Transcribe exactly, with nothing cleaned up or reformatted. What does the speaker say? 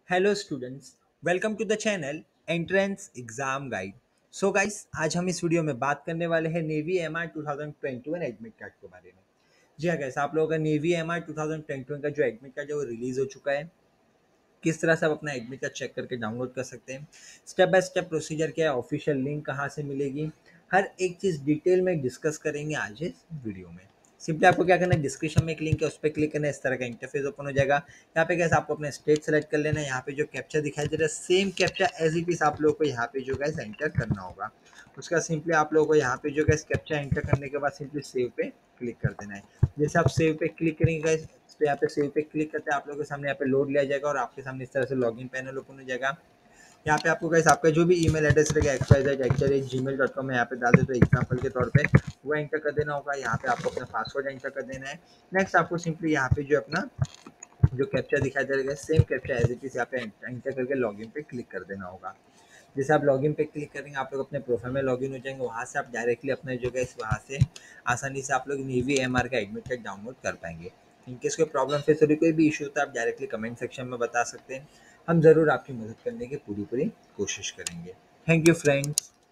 Hello students, welcome to the channel entrance exam guide. So guys, आज हम इस वीडियो में बात करने वाले हैं navy M R twenty twenty one admit card के बारे में। जी हाँ गाइस, आप लोगों का navy M R twenty twenty one का जो एडमिट कार्ड है वो रिलीज हो चुका है। किस तरह से आप अपना एडमिट कार्ड चेक करके डाउनलोड कर सकते हैं, स्टेप बाय स्टेप प्रोसीजर क्या है, ऑफिशियल लिंक कहाँ से मिलेगी, हर एक चीज़ डिटेल में डिस्कस करेंगे आज इस वीडियो में। सिंपली आपको क्या करना है, डिस्क्रिप्शन में एक लिंक है, उस पर क्लिक करना है, इस तरह का इंटरफेस ओपन हो जाएगा। यहाँ पे कैसे आपको अपना स्टेट सेलेक्ट कर लेना है, यहाँ पे जो कैप्चा दिखाई दे रहा है same captcha as it is आप लोगों को यहाँ पे जो गैस एंटर करना होगा। उसका सिंपली आप लोगों को यहाँ पे जो गैस कैप्चा एंटर करने के बाद सिंपली सेव पे क्लिक कर देना है। जैसे आप सेव पे क्लिक करेंगे तो यहाँ पे सेव पे क्लिक करते हैं आप लोगों के सामने यहाँ पे लोड लिया जाएगा और आपके सामने इस तरह से लॉगिन पैनल ओपन हो जाएगा। यहाँ पे आपको गाइस आपका जो भी ईमेल एड्रेस रहेगा X Y Z at the rate Gmail dot com में यहाँ पे डाल दे, तो एग्जाम्पल के तौर पे वो एंटर कर देना होगा। यहाँ पे आपको अपना पासवर्ड एंटर कर देना है। नेक्स्ट आपको सिंपली यहाँ पे जो अपना जो कैप्चा दिखाई दे रहा है same captcha as it is यहाँ पे एंटर करके लॉगिन पे क्लिक कर देना होगा। जैसे आप लॉगिन पे क्लिक करेंगे आप लोग अपने प्रोफाइल में लॉगिन हो जाएंगे, वहाँ से आप डायरेक्टली अपने जो है वहाँ से आसानी से आप लोग नेवी एम आर का एडमिट कार्ड डाउनलोड कर पाएंगे। इनकेस कोई प्रॉब्लम फेस हो रही, कोई भी इशू होता है, आप डायरेक्टली कमेंट सेक्शन में बता सकते हैं। हम ज़रूर आपकी मदद करने की पूरी पूरी कोशिश करेंगे। Thank you friends.